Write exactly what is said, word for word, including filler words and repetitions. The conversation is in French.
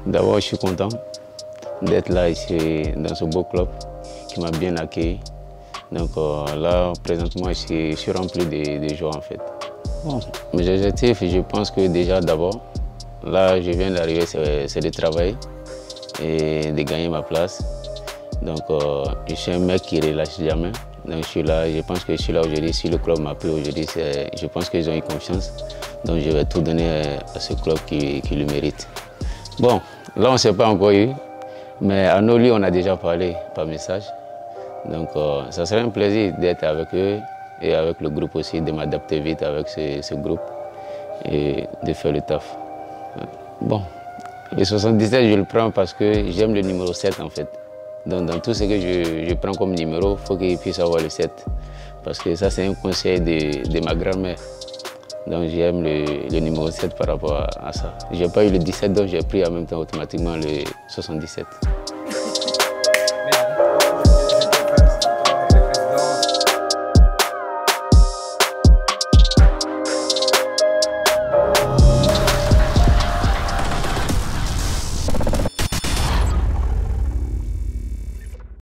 D'abord, je suis content d'être là ici dans ce beau club qui m'a bien accueilli. Donc euh, là, présentement, je suis, je suis rempli de, de joie en fait. Bon, mes objectifs, je pense que déjà d'abord, là, je viens d'arriver, c'est de travailler et de gagner ma place. Donc euh, je suis un mec qui ne relâche jamais. Donc je suis là, je pense que je suis là aujourd'hui. Si le club m'a pris aujourd'hui, je pense qu'ils ont eu confiance. Donc je vais tout donner à ce club qui, qui le mérite. Bon, là on ne s'est pas encore eu, mais à nos lieux on a déjà parlé par message. Donc euh, ça serait un plaisir d'être avec eux et avec le groupe aussi, de m'adapter vite avec ce, ce groupe et de faire le taf. Bon, le soixante-dix-sept je le prends parce que j'aime le numéro sept en fait. Donc dans tout ce que je, je prends comme numéro, il faut qu'il puisse avoir le sept. Parce que ça c'est un conseil de, de ma grand-mère. Donc j'aime le, le numéro sept par rapport à, à ça. Je n'ai pas eu le dix-sept, donc j'ai pris en même temps automatiquement le soixante-dix-sept.